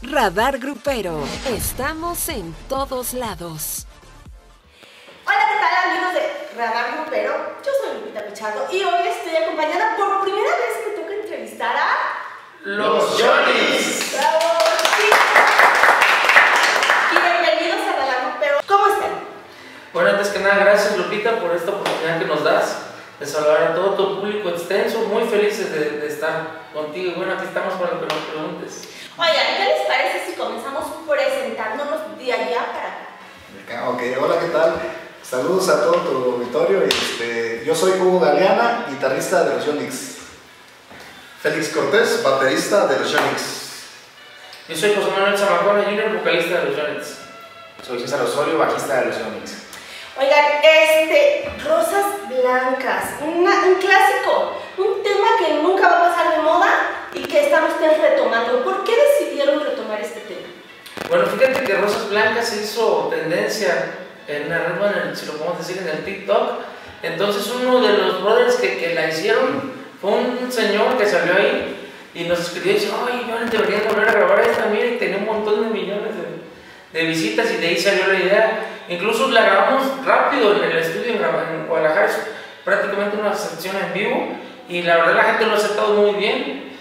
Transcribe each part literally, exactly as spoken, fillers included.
Radar Grupero. Estamos en todos lados. Hola, ¿qué tal, amigos de Radar Grupero? Yo soy Lupita Pichardo y hoy estoy acompañada por primera vez me toca entrevistar a... ¡Los Johnnies! ¡Bravo! Sí. Y bienvenidos a Radar Grupero. ¿Cómo están? Bueno, antes que nada, gracias Lupita por esta oportunidad que nos das de saludar a todo tu público extenso. Muy felices de, de estar contigo. Y bueno, aquí estamos para lo que nos preguntes. Oigan, ¿qué les parece si comenzamos presentándonos de allá para acá? Ok, hola, ¿qué tal? Saludos a todo tu auditorio. Este, yo soy Hugo Galeana, guitarrista de los Johnnies. Félix Cortés, baterista de los Johnnies. Yo soy José Manuel Zamacona junior, vocalista de los Johnnies. Soy César Osorio, bajista de los Johnnies. Oigan, este, Rosas Blancas, una, un clásico, un tema que nunca va a pasar de moda y que están ustedes retomando. ¿Por qué decidieron retomar este tema? Bueno, fíjate que Rosas Blancas se hizo tendencia en la red, bueno, si lo podemos decir, en el TikTok. Entonces uno de los brothers que, que la hicieron fue un señor que salió ahí y nos escribió y dice, ay, yo debería volver a grabar esta, mira, y tenía un montón de millones de, de visitas, y de ahí salió la idea. Incluso la grabamos rápido en el estudio en, en Guadalajara, es prácticamente una sección en vivo, y la verdad la gente lo ha aceptado muy bien.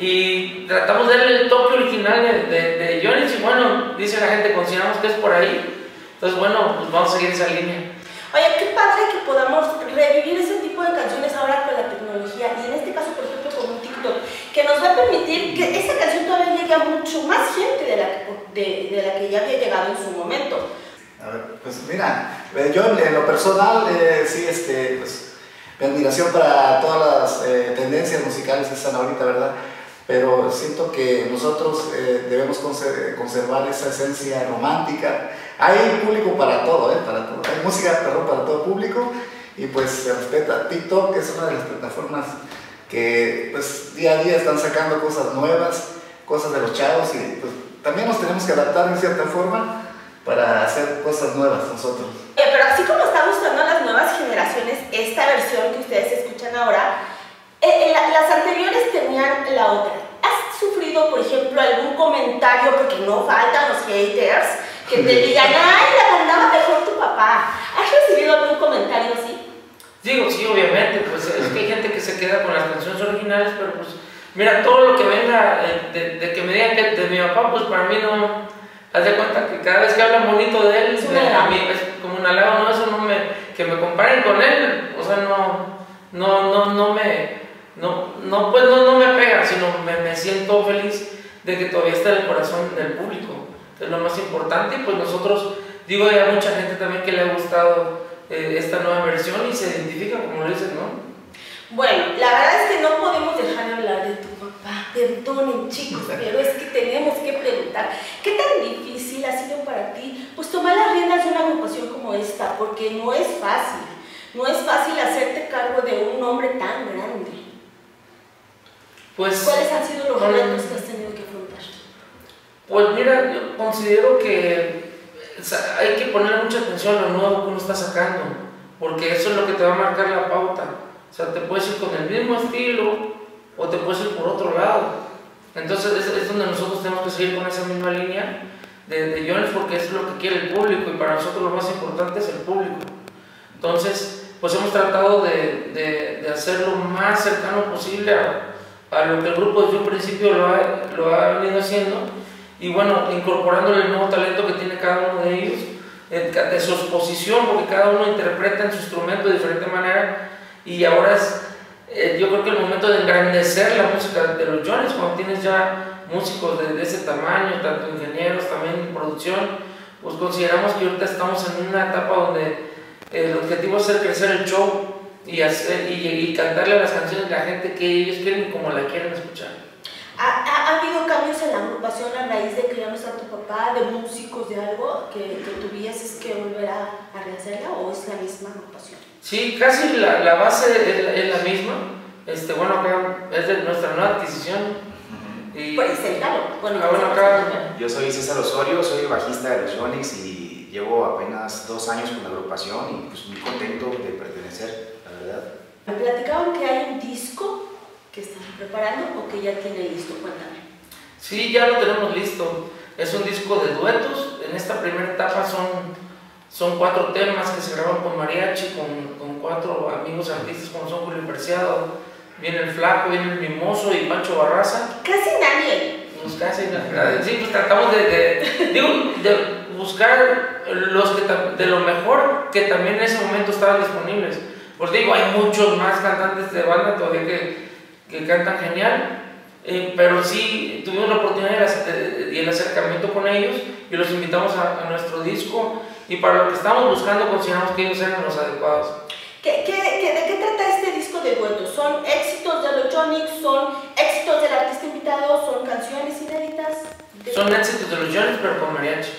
Y tratamos de darle el toque original de, de, de Johnnies, y bueno, dice la gente, consideramos que es por ahí. Entonces, bueno, pues vamos a seguir esa línea. Oye, qué padre que podamos revivir ese tipo de canciones ahora con la tecnología, y en este caso, por ejemplo, con un TikTok, que nos va a permitir que esa canción todavía llegue a mucho más gente de la, de, de la que ya había llegado en su momento. A ver, pues mira, yo en lo personal, eh, sí, este, pues, mi admiración para todas las eh, tendencias musicales que están ahorita, ¿verdad? Pero siento que nosotros eh, debemos conservar esa esencia romántica. Hay público para todo, ¿eh? Para todo. Hay música, perdón, para todo público, y pues se respeta. TikTok es una de las plataformas que pues día a día están sacando cosas nuevas, cosas de los chavos, y pues también nos tenemos que adaptar en cierta forma para hacer cosas nuevas nosotros. Eh, pero así como está gustando a las nuevas generaciones esta versión que ustedes escuchan ahora, eh, la, las anteriores tenían la otra. ¿Has sufrido, por ejemplo, algún comentario, porque no faltan los haters, que te digan, ay, la cantaba mejor tu papá? ¿Has recibido algún comentario así? Digo, sí, obviamente, pues es que hay gente que se queda con las canciones originales, pero pues, mira, todo lo que venga de, de, de que me digan que de mi papá, pues para mí no, haz de cuenta que cada vez que hablan bonito de él, de, a mí es como un halago, no, eso no me, que me comparen con él, o sea, no, no, no, no me, no, no, pues no, no me pega, sino me, me siento feliz de que todavía está en el corazón del público, es lo más importante. Y pues nosotros, digo, hay a mucha gente también que le ha gustado eh, esta nueva versión y se identifica, como lo dices, ¿no? Bueno, la verdad es que no podemos dejar de hablar de tu papá. Perdonen, chicos, pero es que tenemos que preguntar, ¿qué tan difícil ha sido para ti pues tomar las riendas de una agrupación como esta? Porque no es fácil, no es fácil hacerte cargo de un hombre tan grande. Pues, ¿cuáles han sido los retos que has tenido que afrontar? Pues mira, yo considero que o sea, hay que poner mucha atención a lo nuevo que uno está sacando, porque eso es lo que te va a marcar la pauta. O sea, te puedes ir con el mismo estilo o te puedes ir por otro lado. Entonces es, es donde nosotros tenemos que seguir con esa misma línea de, de Johnnies, porque es lo que quiere el público, y para nosotros lo más importante es el público. Entonces, pues hemos tratado de, de, de hacer lo más cercano posible a, a lo que el grupo desde un principio lo ha, lo ha venido haciendo, y bueno, incorporándole el nuevo talento que tiene cada uno de ellos, de su exposición, porque cada uno interpreta en su instrumento de diferente manera. Y ahora es, eh, yo creo que el momento de engrandecer la música de los Johnnies, cuando tienes ya músicos de, de ese tamaño, tanto ingenieros, también en producción, pues consideramos que ahorita estamos en una etapa donde el objetivo es hacer crecer el show y, hacer, y, y cantarle las canciones a la gente que ellos quieren y como la quieren escuchar. ¿Ha, ha, ¿Ha habido cambios en la agrupación a raíz de que ya no está tu papá, de músicos, de algo que, que tuvieses que volver a, a rehacerla, o es la misma agrupación? Sí, casi la, la base es, es la misma. Este, bueno, acá es de nuestra nueva adquisición. Y, pues claro. Bueno, ah, bueno, acá, yo soy César Osorio, soy bajista de los Johnnies y llevo apenas dos años con la agrupación, y pues muy contento de pertenecer, la verdad. Me platicaban que hay un disco que están preparando o que ya tiene listo. Cuéntame. Sí, ya lo tenemos listo. es un disco de duetos. En esta primera etapa son, son cuatro temas que se graban con mariachi, con, con cuatro amigos artistas como son Julio Preciado, viene el Flaco, viene el Mimoso y Pancho Barraza. Casi nadie. Pues casi nadie. Sí, pues tratamos de, de, digo, de buscar los que, de lo mejor que también en ese momento estaban disponibles. Pues digo, hay muchos más cantantes de banda todavía que, que cantan genial. Eh, pero sí tuvimos la oportunidad y el acercamiento con ellos y los invitamos a, a nuestro disco, y para lo que estamos buscando consideramos que ellos eran los adecuados. ¿Qué, qué, qué, ¿De qué trata este disco de duetos? ¿Son éxitos de los Yonix? ¿Son éxitos del artista invitado? ¿Son canciones inéditas? Son éxitos de los Yonix pero con mariachi.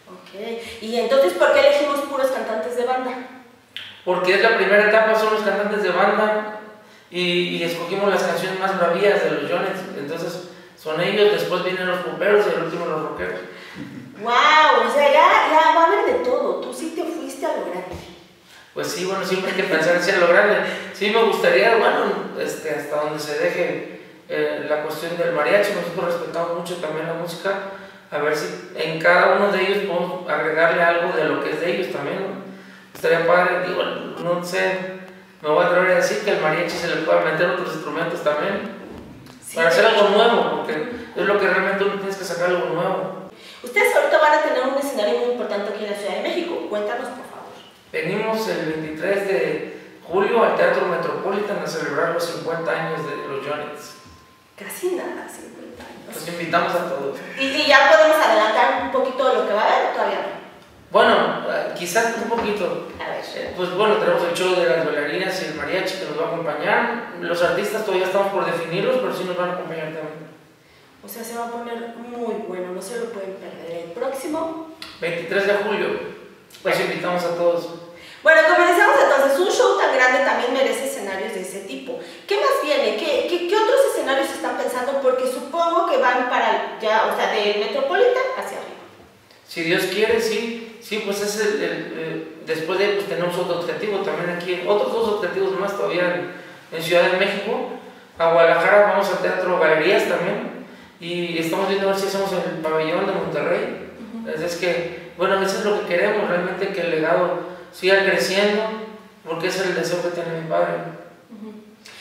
Ok, y entonces ¿por qué elegimos puros cantantes de banda? Porque es la primera etapa, son los cantantes de banda. Y, y escogimos las canciones más bravías de los Yonix, entonces son ellos, después vienen los poperos y el último los rockeros. ¡Wow! O sea, ya, ya va a haber de todo, tú sí te fuiste a lo grande. Pues sí, bueno, siempre hay que pensar hacia lo grande. Sí me gustaría, bueno, este, hasta donde se deje eh, la cuestión del mariachi, nosotros respetamos mucho también la música, a ver si en cada uno de ellos podemos agregarle algo de lo que es de ellos también, ¿no? Estaría padre, digo, no sé... Me voy a atrever a decir que el mariachi se le puede meter otros instrumentos también, sí, para hacer algo nuevo, porque es lo que realmente uno tienes que sacar algo nuevo. Ustedes ahorita van a tener un escenario muy importante aquí en la Ciudad de México, cuéntanos por favor. Venimos el veintitrés de julio al Teatro Metropolitan a celebrar los cincuenta años de los Yonix. Casi nada, cincuenta años. Los invitamos a todos. ¿Y, y ya podemos adelantar un poquito de lo que va a haber o todavía no? Bueno, quizás un poquito. A ver. Pues bueno, tenemos el show de las bailarinas y el mariachi que nos va a acompañar. Los artistas todavía estamos por definirlos, pero sí nos van a acompañar también. O sea, se va a poner muy bueno, no se lo pueden perder. El próximo veintitrés de julio. Pues invitamos a todos. Bueno, como decíamos entonces, un show tan grande también merece escenarios de ese tipo. ¿Qué más viene? ¿Qué, qué, qué otros escenarios están pensando? Porque supongo que van para ya, o sea, del Metropolitan hacia arriba. Si Dios quiere, sí. Sí, pues es el, el, el después de pues tenemos otro objetivo también aquí, otros dos objetivos más todavía en, en Ciudad de México. A Guadalajara vamos al Teatro Galerías también, y estamos viendo a ver si hacemos el pabellón de Monterrey. Uh-huh. Es que, bueno, eso es lo que queremos, realmente que el legado siga creciendo, porque ese es el deseo que tiene mi padre. Uh-huh.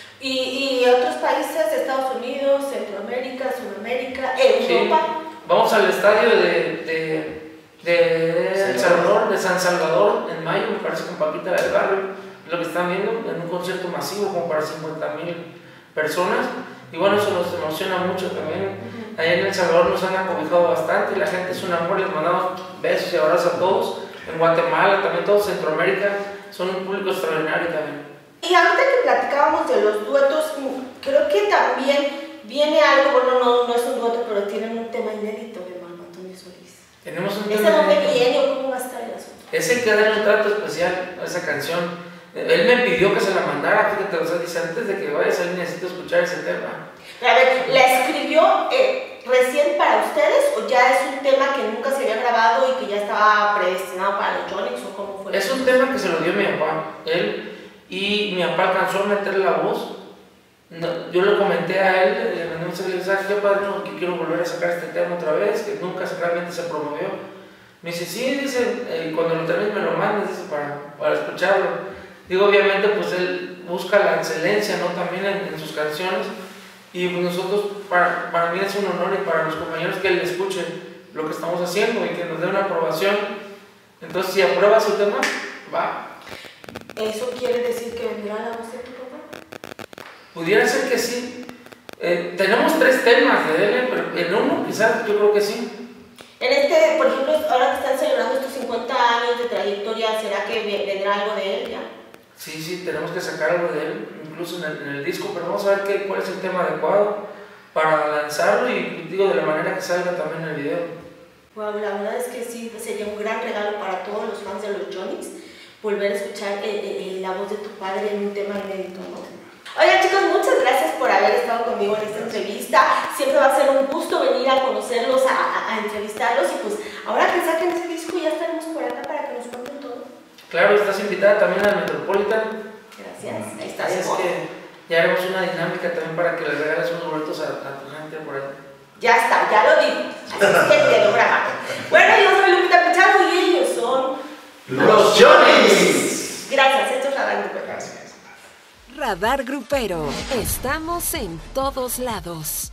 y, y otros países, Estados Unidos, Centroamérica, Sudamérica, Europa. Sí. Vamos al estadio de, de de El Salvador, de San Salvador en mayo, me parece, con Paquita del Barrio, lo que están viendo en un concierto masivo como para cincuenta mil personas, y bueno, eso nos emociona mucho también. Allá en El Salvador nos han acobijado bastante, la gente es un amor, les mandamos besos y abrazos a todos. En Guatemala, también todo Centroamérica, son un público extraordinario también. Y ahorita que platicábamos de los duetos, creo que también viene algo, bueno, no, no es un dueto, pero tienen un tema inédito de Marco Antonio Solís. Tenemos un ¿Ese dónde viene? ¿Cómo va a estar el asunto? Ese hay que darle un trato especial a esa canción. Él me pidió que se la mandara, fíjate, o sea, dice, antes de que vaya a salir necesito escuchar ese tema. A ver, ¿la escribió eh, recién para ustedes o ya es un tema que nunca se había grabado y que ya estaba predestinado para los Yonix o cómo fue? Es un tema que se lo dio mi papá, él, y mi papá alcanzó a meterle la voz. No, yo le comenté a él, le mandé un mensaje, ¿sabes qué, padrino? Que quiero volver a sacar este tema otra vez, que nunca realmente se promovió. Me dice, sí, dice, eh, cuando lo termines me lo mandes, dice, para, para escucharlo. Digo, obviamente, pues él busca la excelencia, ¿no? También en, en sus canciones, y pues nosotros, para, para mí es un honor, y para los compañeros, que él escuche lo que estamos haciendo y que nos dé una aprobación. Entonces, si aprueba su tema, va. ¿Eso quiere decir que vendrá la voz de tu papá? Pudiera ser que sí. Eh, tenemos tres temas de él, pero en uno quizás yo creo que sí. En este, por ejemplo, ahora que están celebrando estos cincuenta años de trayectoria, ¿será que vendrá algo de él ya? Sí, sí, tenemos que sacar algo de él, incluso en el, en el disco, pero vamos a ver qué, cuál es el tema adecuado para lanzarlo y digo de la manera que salga también en el video. Wow, la verdad es que sí, sería un gran regalo para todos los fans de los Yonix volver a escuchar eh, eh, la voz de tu padre en un tema inédito, ¿no? Oigan, chicos, muchas gracias por haber estado conmigo en esta entrevista. Siempre va a ser un gusto venir a conocerlos, a, a, a entrevistarlos, y pues ahora que saquen ese disco ya estaremos por acá para que nos cuenten todo. Claro, estás invitada también al Metropolitan. Gracias, ahí está. Así es que ya haremos una dinámica también para que le regales unos boletos a, a tu gente por ahí. Ya está, ya lo digo. Así es que quedó grabado. Bueno, yo soy Lupita Pichardo y ellos son Los Johnnies. Gracias, esto es Radar Grupero. Gracias. Radar Grupero. Estamos en todos lados.